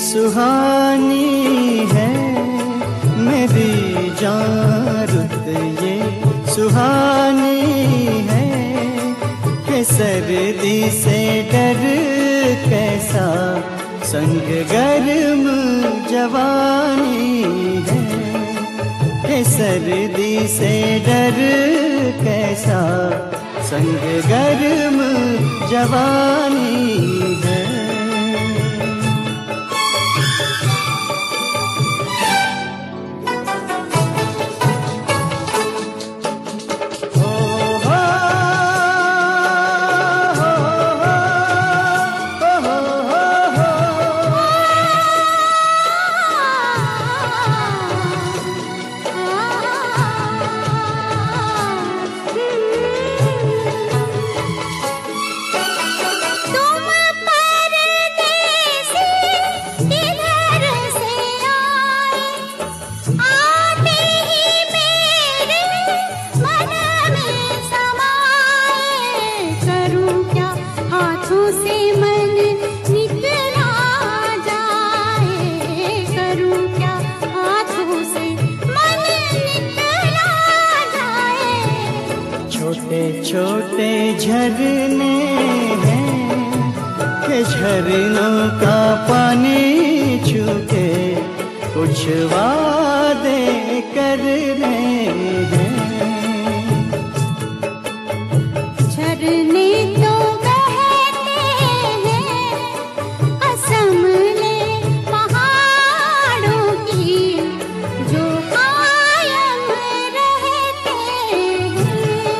सुहानी है मेरी जान रुत ये सुहानी है कि सर्दी से डर कैसा संग गर्म जवानी है कि सर्दी से डर कैसा संग गर्म जवानी है। छोटे छोटे झरने हैं कि झरनों का पानी छूके कुछ वादे करने हैं। झरने तो बहते हैं असमले पहाड़ों की जो कायम रहते हैं।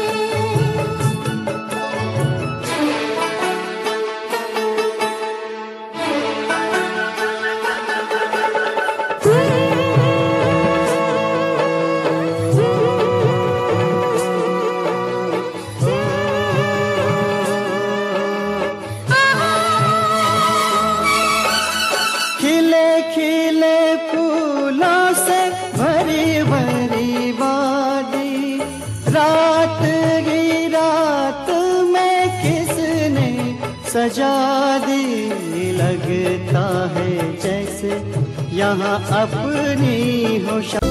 खिले खिले फूलों से भरी भरी वादी रात की रात में किसने सजा दी। लगता है जैसे यहाँ अपनी हो